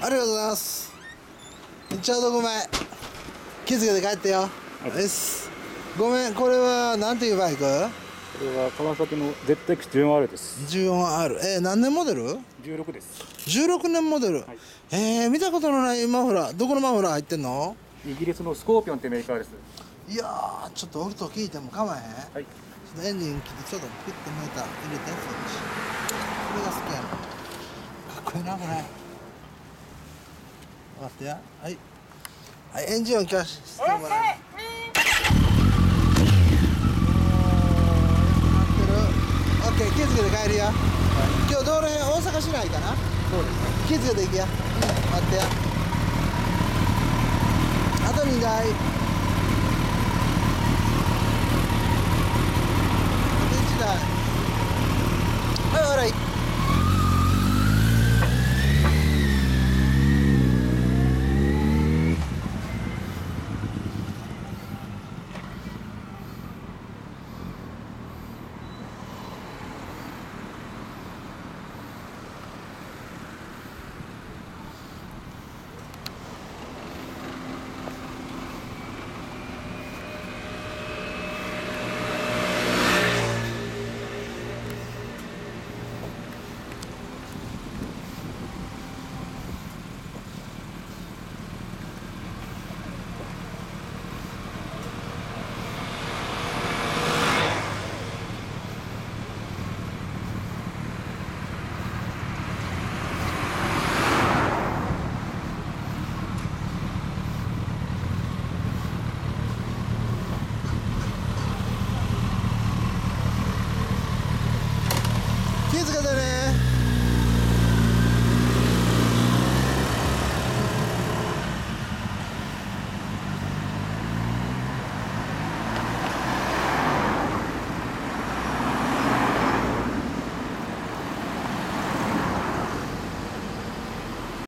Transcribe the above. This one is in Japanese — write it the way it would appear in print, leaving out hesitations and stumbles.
ありがとうございます。ちょうどごめん。気付けて帰ってよ。です。ごめん、これはなんていうバイク？これは川崎の ZX14R です。 14R。何年モデル ？16です。 16年モデル。 はい、 見たことのないマフラー。どこのマフラー入ってんの？ イギリスのスコーピオンってメーカーです。 いやー、ちょっと音聞いても構わへん。 はい。 ちょっとエンジン切ってちょっとピッてモーター入れて、そっち。これが好きやな。かっこいいな、これ。待ってや。はい。はい、エンジン音聞かしてもらう。オッケー、気付けて帰るよ。今日どの辺、大阪市内かな。 そうです。 気付けて行くや。待ってや。あと2台。